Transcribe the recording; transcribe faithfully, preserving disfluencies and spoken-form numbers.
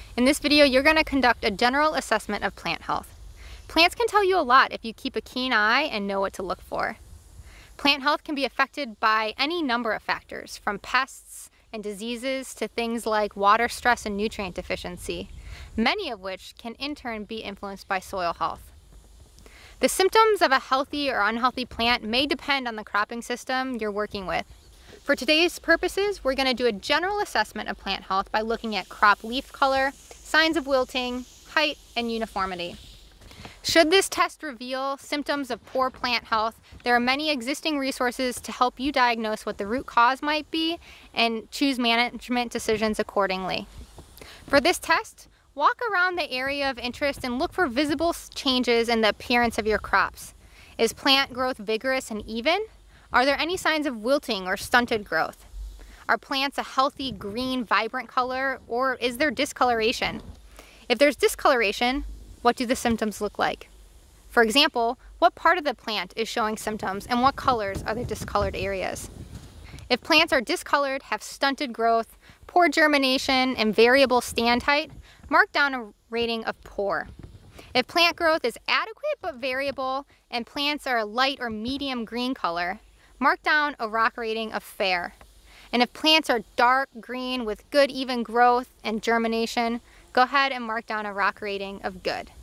In this video, you're going to conduct a general assessment of plant health. Plants can tell you a lot if you keep a keen eye and know what to look for. Plant health can be affected by any number of factors, from pests and diseases to things like water stress and nutrient deficiency, many of which can in turn be influenced by soil health. The symptoms of a healthy or unhealthy plant may depend on the cropping system you're working with. For today's purposes, we're going to do a general assessment of plant health by looking at crop leaf color, signs of wilting, height, and uniformity. Should this test reveal symptoms of poor plant health, there are many existing resources to help you diagnose what the root cause might be and choose management decisions accordingly. For this test, walk around the area of interest and look for visible changes in the appearance of your crops. Is plant growth vigorous and even? Are there any signs of wilting or stunted growth? Are plants a healthy, green, vibrant color, or is there discoloration? If there's discoloration, what do the symptoms look like? For example, what part of the plant is showing symptoms and what colors are the discolored areas? If plants are discolored, have stunted growth, poor germination, and variable stand height, mark down a rating of poor. If plant growth is adequate but variable and plants are a light or medium green color, mark down a rock rating of fair. And if plants are dark green with good even growth and germination, go ahead and mark down a rock rating of good.